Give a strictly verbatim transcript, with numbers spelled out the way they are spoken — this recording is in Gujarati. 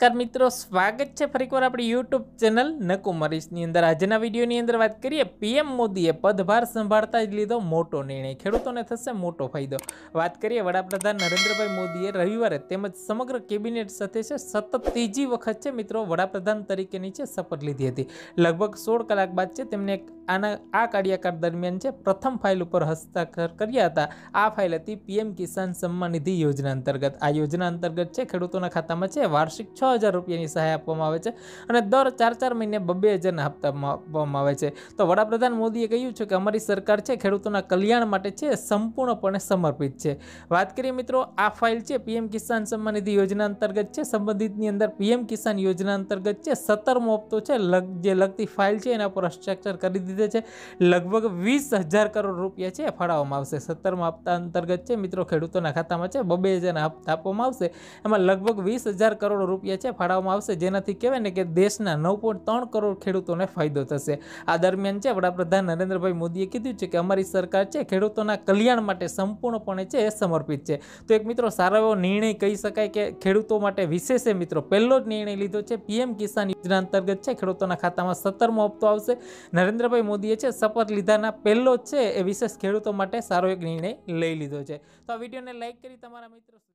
नमस्कार मित्रों, स्वागत है फरीक વાર આપણી यूट्यूब चेनल નકુમરીશની અંદર। આજના વિડીયોની અંદર વાત કરીએ, પીએમ મોદીએ પદભાર સંભાળતા જ લીધો મોટો નિર્ણય, ખેડૂતોને થશે મોટો ફાયદો। વાત કરીએ, વડાપ્રધાન નરેન્દ્રભાઈ મોદીએ રવિવારે તેમજ સમગ્ર કેબિનેટ સાથે છે સતત ત્રીજી વખત છે મિત્રો વડાપ્રધાન તરીકેની છે શપથ લીધી હતી। લગભગ સોળ કલાક બાદ છે તેમને આના આ કાર્યકાળ દરમિયાન છે પ્રથમ ફાઇલ ઉપર હસ્તાક્ષર કર્યા હતા। આ ફાઇલ હતી પીએમ કિસાન સન્માન નિધિ યોજના અંતર્ગત। આ યોજના અંતર્ગત છે ખેડૂતોના ખાતામાં છે વાર્ષિક છ હજાર રૂપિયાની સહાય આપવામાં આવે છે અને દર ચાર ચાર મહિને બબે હજારના હપ્તા આપવામાં આવે છે। તો વડાપ્રધાન મોદીએ કહ્યું છે કે અમારી સરકાર છે ખેડૂતોના કલ્યાણ માટે છે સંપૂર્ણપણે સમર્પિત છે। વાત કરીએ મિત્રો, આ ફાઇલ છે પીએમ કિસાન સન્માન નિધિ યોજના અંતર્ગત છે સંબંધિતની અંદર પીએમ કિસાન યોજના અંતર્ગત છે સત્તરમો હપ્તો છે લગ જે લગતી ફાઇલ છે એના પર હસ્તાક્ષર કરી દીધે છે। લગભગ વીસ હજાર કરોડ રૂપિયા છે ફાળવવામાં આવશે। સત્તરમા હપ્તા અંતર્ગત છે મિત્રો ખેડૂતોના ખાતામાં છે બબે હજારના હપ્તા આપવામાં આવશે। એમાં લગભગ વીસ હજાર કરોડ રૂપિયા છે ફાળવવામાં આવશે, જેનાથી કહેવાય ને કે દેશના નવ પોઈન્ટ ત્રણ કરોડ ખેડૂતોને ફાયદો થશે। આ દરમિયાન છે વડાપ્રધાન નરેન્દ્રભાઈ મોદીએ કીધું છે કે અમારી સરકાર છે ખેડૂતોના કલ્યાણ માટે સંપૂર્ણપણે છે સમર્પિત છે। તો એક મિત્રો સારો એવો નિર્ણય કહી શકાય કે ખેડૂતો માટે વિશેષ મિત્રો પહેલો જ નિર્ણય લીધો છે। પીએમ કિસાન યોજના અંતર્ગત છે ખેડૂતોના ખાતામાં સત્તરમો હપ્તો આવશે। નરેન્દ્રભાઈ મોદીએ છે શપથ લીધાના પહેલો જ છે એ વિશેષ ખેડૂતો માટે સારો એક નિર્ણય લઈ લીધો છે। તો આ વિડીયોને લાઈક કરી તમારા મિત્રો